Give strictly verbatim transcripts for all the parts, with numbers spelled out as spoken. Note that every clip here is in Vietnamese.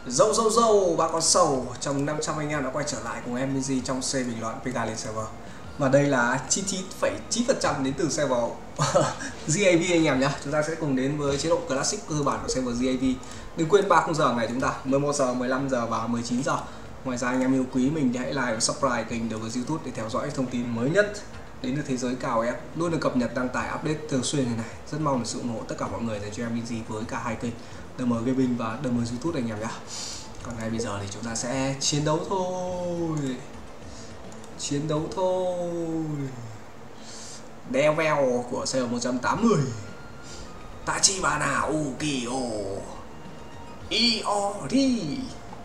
Dâu dâu dâu ba con sầu trong năm trăm anh em đã quay trở lại cùng em Minzy trong C bình luận pê ca lên server. Và đây là chín mươi chín phẩy chín phần trăm đến từ server giê a vê anh em nhé. Chúng ta sẽ cùng đến với chế độ classic cơ bản của server giê a vê. Đừng quên ba khung giờ ngày chúng ta mười một giờ, mười lăm giờ và mười chín giờ. Ngoài ra anh em yêu quý mình thì hãy like và subscribe kênh đầu với YouTube để theo dõi thông tin mới nhất đến từ thế giới cao em, luôn được cập nhật đăng tải update thường xuyên như này. Rất mong được sự ủng hộ tất cả mọi người dành cho em Minzy với cả hai kênh đê em Gaming và đê em YouTube anh em nhé. Còn ngay bây giờ thì chúng ta sẽ chiến đấu thôi. Chiến đấu thôi. Devil của C một trăm tám mươi. Tachibana Ukyo Iori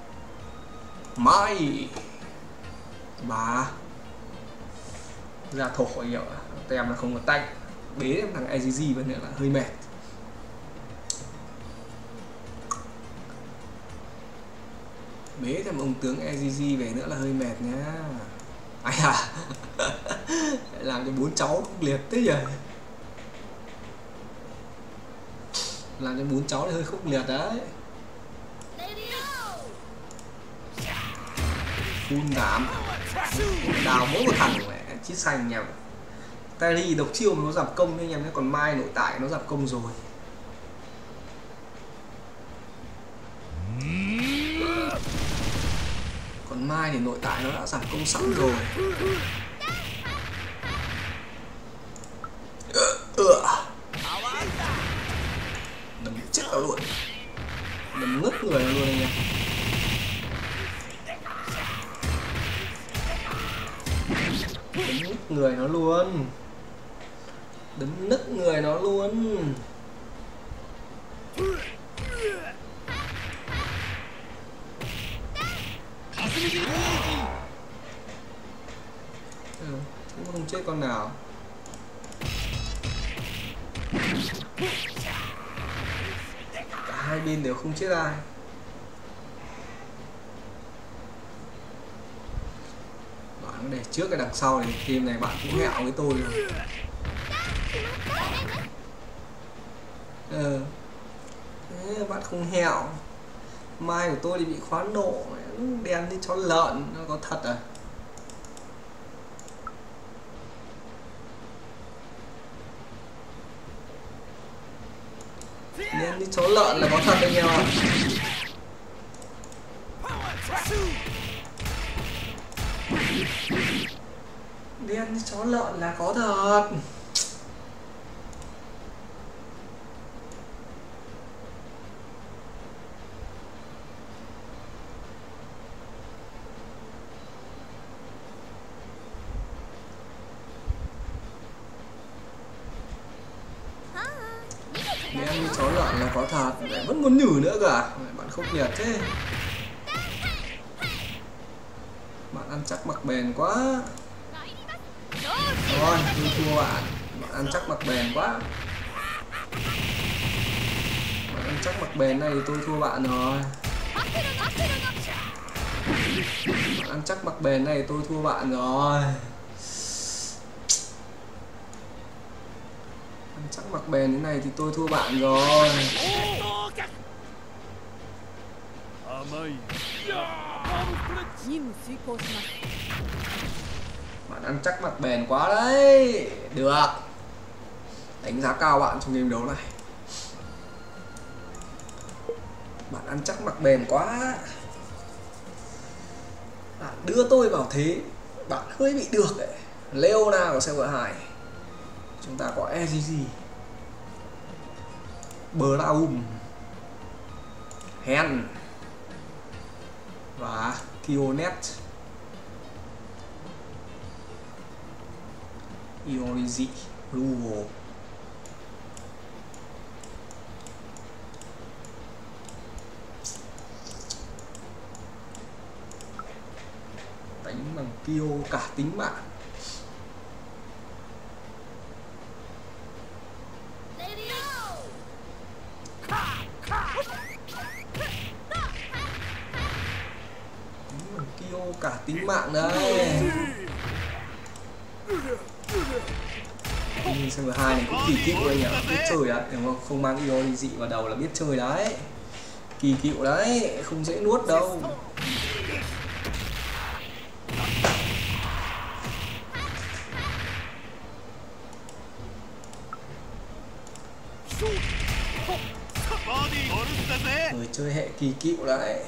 Mai Bà ra thổ hiểu tem là không có tay. Bế em thằng a giê giê vẫn nữa là hơi mệt. Bế thêm ông tướng a giê giê về nữa là hơi mệt nhá. Ai à. Làm cho bốn cháu không liệt thế nhỉ. Làm cho bốn cháu thì hơi khúc liệt đấy. Phun đảm. Đào mỗi một thằng mẹ chít xanh nhầm. Terry độc chiêu nó giảm công anh em nhé, còn Mai nội tại nó giảm công rồi. Còn Mai thì nội tại nó đã giảm công sẵn rồi. Đấm chết nó luôn. Đấm ngất người luôn anh em. Đấm nứt người nó luôn. Đấm nứt người nó luôn. Ừ, cũng không chết con nào. Cả hai bên đều không chết ai. Bạn để trước cái đằng sau thì team này bạn cũng hẹo với tôi rồi. Ờ. Thế bạn không hẹo. Mai của tôi thì bị khoán độ, đen như chó lợn, nó có thật à? Đen như chó lợn là có thật anh em ạ. Đen như chó lợn là có thật. Đen như chó lợn là có thật. Lại vẫn muốn nhử nữa cả. Bạn không nhiệt thế. Bạn ăn chắc mặc bền quá. Rồi, tôi thua bạn. Bạn ăn chắc mặc bền quá. Bạn ăn chắc mặc bền này thì tôi thua bạn rồi. Bạn ăn chắc mặc bền này thì tôi thua bạn rồi. Ăn chắc mặc bền thế này thì tôi thua bạn rồi. Bạn ăn chắc mặc bền quá đấy. Được. Đánh giá cao bạn trong game đấu này. Bạn ăn chắc mặc bền quá. Bạn đưa tôi vào thế. Bạn hơi bị được đấy. Leona của server hai. Chúng ta có a giê giê, Braum, Hen và Kionet. Iorizi, Lugo. Đánh bằng Kyo cả tính mạng. Kyo cả tính mạng đấy. Server hai này cũng kỳ kích của anh ạ, biết chơi đấy, đúng không? Không mang Iorizi vào đầu là biết chơi đấy. Kỳ cựu đấy, không dễ nuốt đâu. Người chơi hệ kỳ cựu đấy.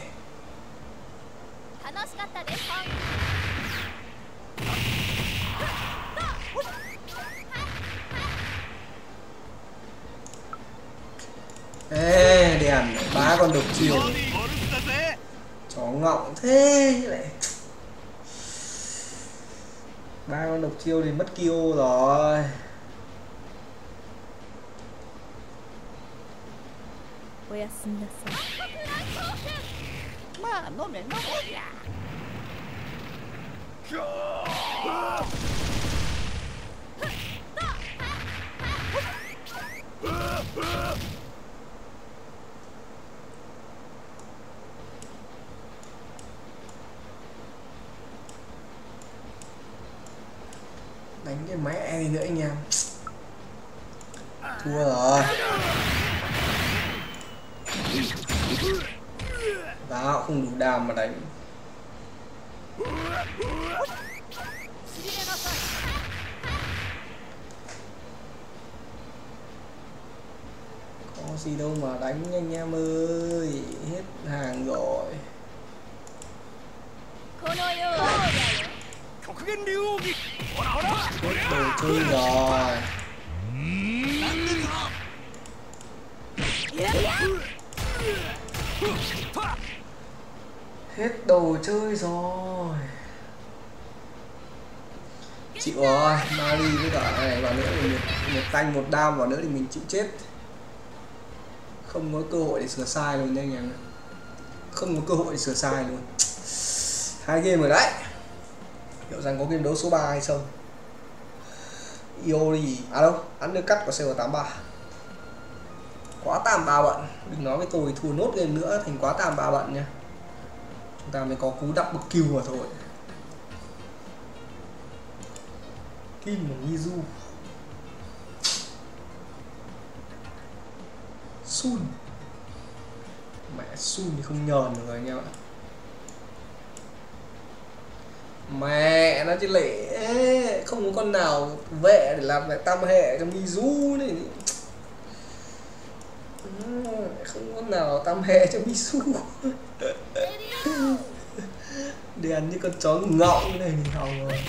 Ê, đèn ba con độc chiều. Chó ngọng thế lại. Ba con độc chiêu thì mất kill rồi. Đánh cái mẹ gì nữa anh em. Thua rồi. Đó, không đủ đam mà đánh. Có gì đâu mà đánh anh em ơi. Hết hàng rồi. Hết đồ chơi rồi. Hết đồ chơi rồi. Chịu rồi, Mari với cả này vào nữa thì một, một tanh một đam vào nữa thì mình chịu chết. Không có cơ hội để sửa sai luôn anh em. Không có cơ hội để sửa sai luôn. Hai game rồi đấy. Liệu rằng có game đấu số ba hay không? Iori, à đâu, undercut của server tám ba. Quá tạm ba bận, đừng nói với tôi thua nốt game nữa thành quá tạm ba bận nha. Chúng ta mới có cú double kill mà thôi. Kim và Mizu. Sun. Mẹ Sun thì không nhờn được rồi anh em ạ. Mẹ nó chứ lệ, không có con nào vệ để làm lại tam hệ cho Mizu này. Không có nào tam hệ cho Mizu. Đèn như con chó ngọng này thì hỏng rồi.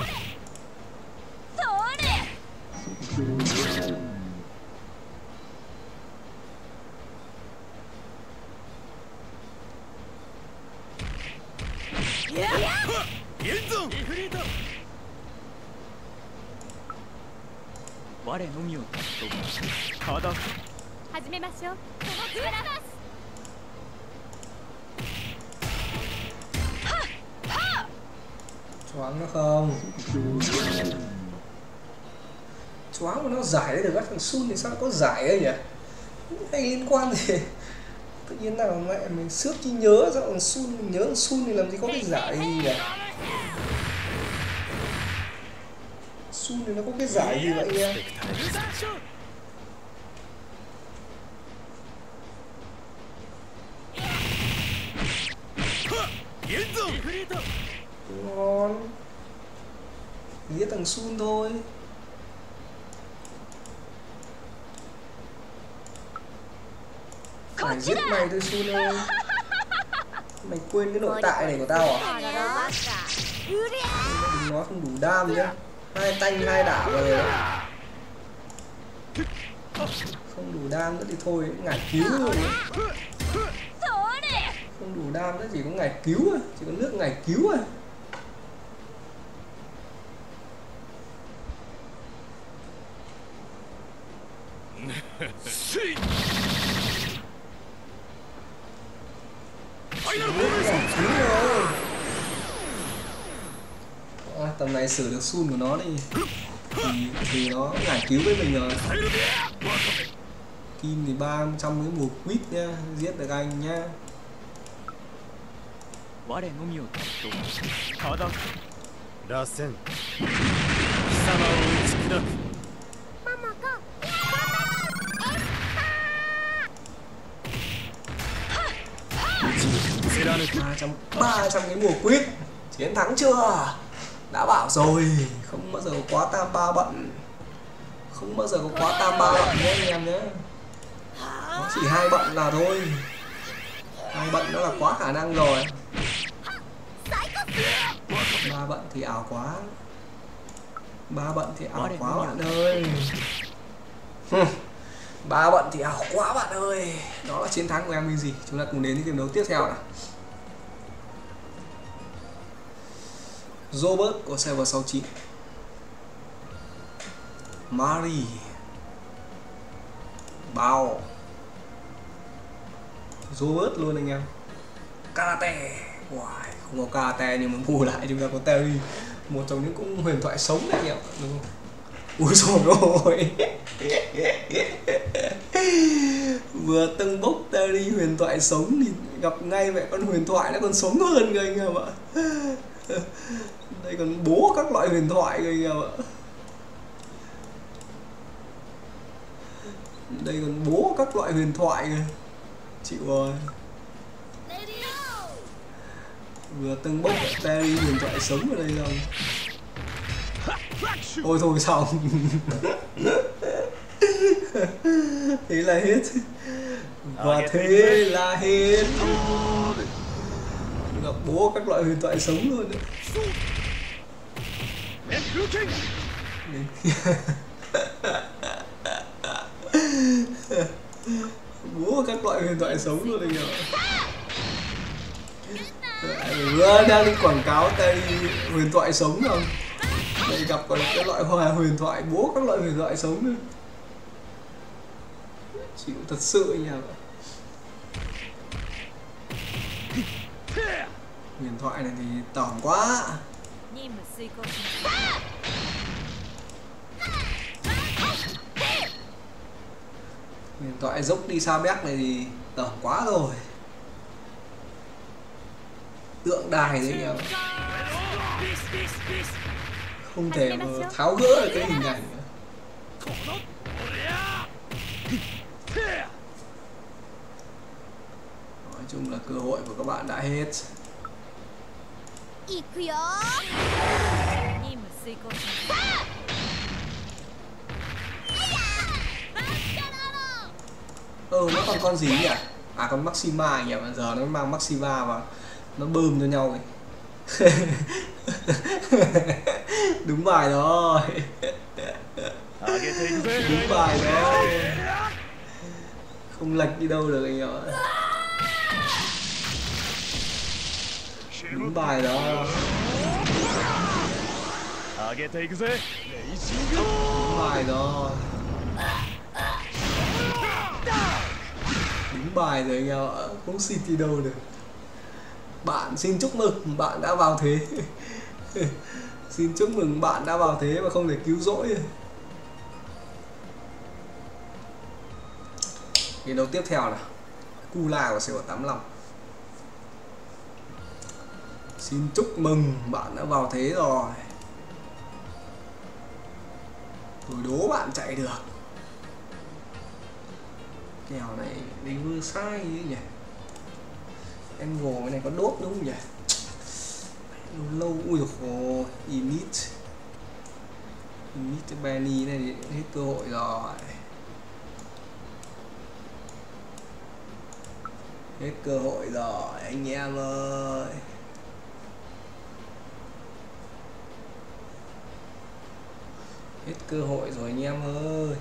Choáng nó không? Choáng mà nó giải được các thằng Sun thì sao nó có giải ấy nhỉ? Hay liên quan gì? Tự nhiên nào mẹ mình xước chi nhớ sao thằng Sun, mình nhớ thằng Sun thì làm gì có cái giải gì nhỉ? Sun thì nó có cái giải gì vậy em? Ngon. Nghĩa thằng Sun thôi. Phải giết mày thôi Sun ơi. Mày quên cái nội tại này của tao à? Đừng nói không đủ đam nhá. Hai tanh hai đả rồi. Không đủ đam nữa thì thôi, ngải cứu rồi. Không đủ đam nữa chỉ có ngải cứu à, chỉ có nước ngải cứu à. À, tầm này xử được Sun của nó đi thì, thì nó ngải cứu với mình rồi. Kim thì ba trăm với một quýt nha, giết được anh nhá. ba trăm ba trăm cái mùa quýt. Chiến thắng chưa? Đã bảo rồi, không bao giờ có quá tam ba bận. Không bao giờ có quá tam ba bận nhé anh em nhé. Nó chỉ hai bận là thôi. Hai bận nó là quá khả năng rồi. Ba bận thì ảo quá. Ba bận thì ảo quá bạn ơi. Ba bận thì ảo quá bạn ơi. Đó là chiến thắng của em gì. Chúng ta cùng đến với game đấu tiếp theo nào. Robert của server sáu chín. Mari. Bao. Robert luôn anh em. Karate. Wow, không có karate nhưng mà bù lại chúng ta có Terry, một trong những cũng huyền thoại sống đấy anh em, đúng không? Ui dồi ôi. Vừa tâng bốc Terry huyền thoại sống thì gặp ngay mẹ con huyền thoại nó còn sống hơn kìa anh em ạ. Đây còn bố các loại huyền thoại kìa anh em ạ. Đây còn bố các loại huyền thoại kìa. Chịu rồi. Vừa tâng bốc Terry huyền thoại sống ở đây rồi. Ôi thôi xong. Thế là hết. Và thế là hết. Gặp bố các loại huyền thoại sống luôn đấy. Bố các loại huyền thoại sống luôn đấy nhở. Vừa đang đi quảng cáo tay huyền thoại sống không? Đây gặp còn cái loại hoa huyền thoại, bố các loại huyền thoại sống nữa. Chịu thật sự anh em ạ. Huyền thoại này thì tởm quá. Huyền thoại dốc đi xa bét này thì tởm quá rồi. Tượng đài đấy anh em. Không thể mà tháo gỡ được cái hình ảnh. Nói chung là cơ hội của các bạn đã hết. Ừ, nó còn con gì nhỉ? À, con Maxima anh em, giờ nó mang Maxima vào nó bơm cho nhau ấy. Đúng bài rồi. Đúng bài đó. Không lệch đi đâu được anh em ạ. Đúng bài đó. Đúng bài đó. Đúng bài rồi anh em ạ. Không xịt đi đâu được. Bạn xin chúc mừng bạn đã vào thế. Xin chúc mừng bạn đã vào thế mà không thể cứu rỗi. Cái đấu tiếp theo là Kula của server tám mươi lăm. Xin chúc mừng bạn đã vào thế rồi. Tôi đố bạn chạy được. Kèo này đi vừa sai như nhỉ. Angle cái này có đốt đúng không nhỉ? Lâu lâu, ui dồi, Init Init Benny này thì hết cơ hội rồi. Hết cơ hội rồi anh em ơi. Hết cơ hội rồi anh em ơi.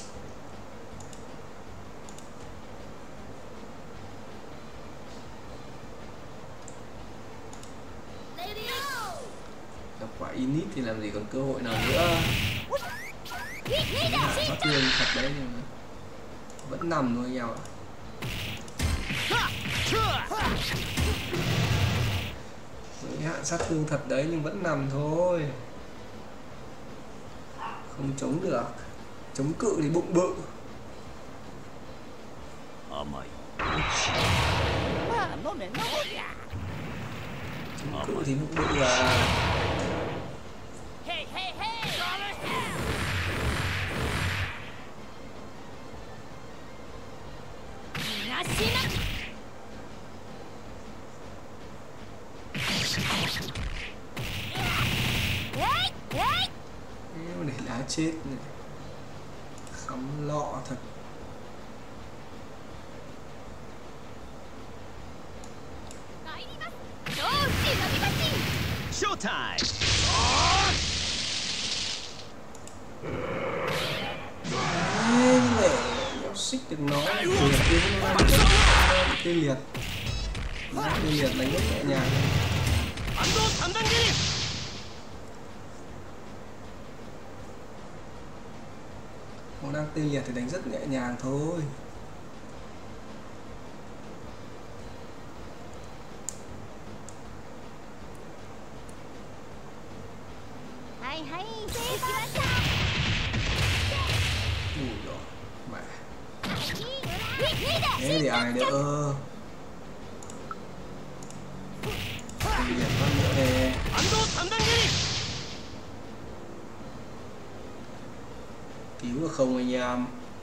Quả Init thì làm gì còn cơ hội nào nữa. Phát thương thật đấy nhưng mà vẫn nằm thôi nhau ạ. Hạn sát thương thật đấy nhưng vẫn nằm thôi. Không chống được. Chống cự thì bụng bự. Chống cự thì bụng bự à. chết này. Khắm lọ thật. Showtime. Ê, mẹ, nó xích được nó liệt tiếng nó tê liệt. Tê liệt đánh rất nhẹ nhàng. Nó đang tê liệt thì đánh rất nhẹ nhàng thôi. Ui rồi, mẹ. Thế thì ai đỡ. Tê liệt hơn nữa nè. Cứu được không anh em?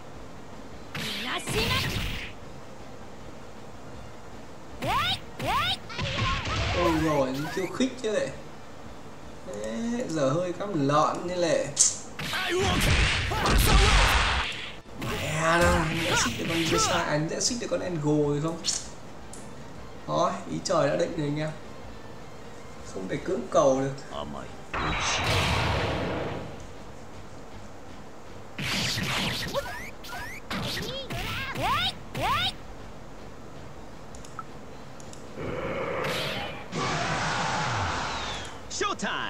Ôi rồi, khiêu khích chứ lệ. Đấy, giờ hơi cắm lợn như lệ. Mẹ đâu, đã xích được con Visa, anh đã xích được con Engo rồi không? Thôi, ý trời đã định rồi anh em. Không thể cưỡng cầu được. Showtime.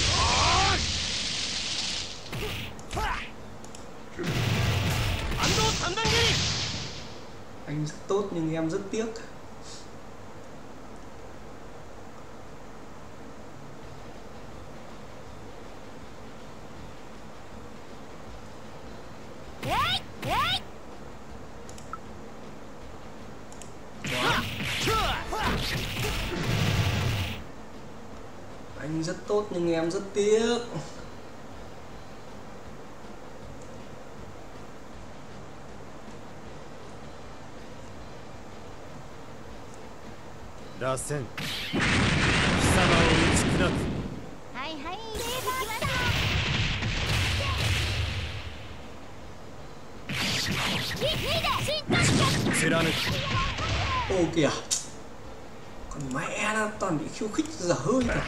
Anh rất tốt nhưng em rất tiếc. Anh rất tốt nhưng em rất tiếc. Rasen. Kisama o uchikuraku. Hai hai. Ô kìa. Còn mẹ nó toàn bị khiêu khích dở hơi kìa.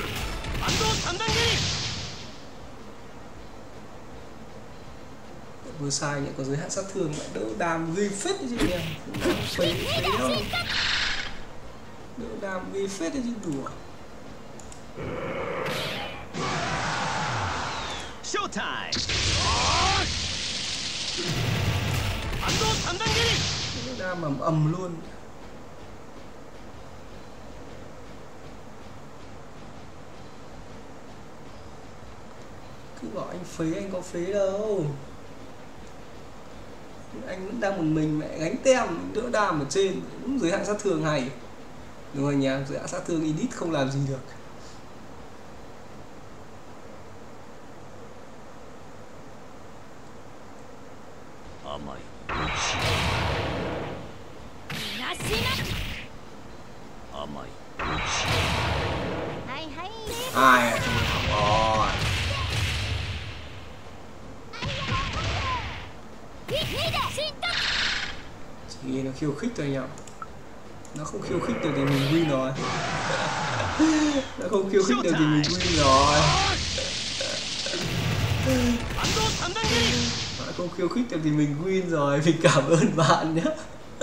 Vừa sai nhỉ, có giới hạn sát thương lại đỡ đam gây phết chứ nhỉ. Phế phế đâu. Đỡ đam gây phết chứ đùa. Showtime. Đỡ đam ầm ầm luôn. Cứ bảo anh phế, anh có phế đâu. Anh vẫn đang một mình mẹ gánh tem, đỡ đam ở trên, đúng giới hạn sát thương hay. Đúng rồi nha, giới hạn sát thương Init không làm gì được. Ai à, rồi. Chỉ nó khiêu khích thôi nhỉ. Nó không khiêu khích được thì mình win rồi. Nó không khiêu khích được thì mình win rồi. Nó không khiêu khích được thì mình win rồi. Mình cảm ơn bạn nhé.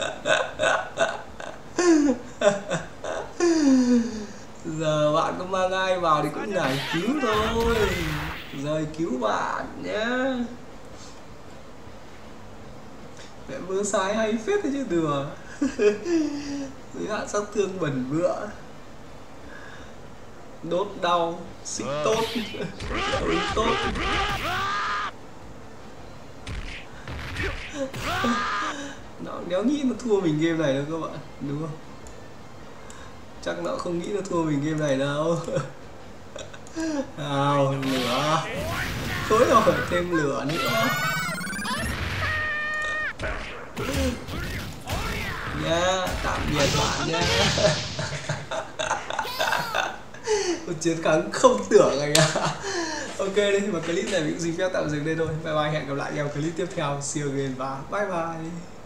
Giờ bạn có mang ai vào thì cũng giải cứu thôi. Rời cứu bạn nhé. Mẹ mưa sai hay phết đấy chứ đùa. Giới hạn sát thương bẩn bựa. Đốt đau. Xích tốt. Ui tốt. Nó đéo nghĩ nó thua mình game này đâu các bạn. Đúng không? Chắc nó không nghĩ nó thua mình game này đâu. Nào, lửa. Thôi rồi, thêm lửa nữa. Nha, tạm biệt bạn nha. Một chiến thắng không tưởng anh ạ. Ok đi, và clip này mình cũng xin phép tạm dừng đây thôi. Bye bye, hẹn gặp lại nhau clip tiếp theo. See you again và bye bye.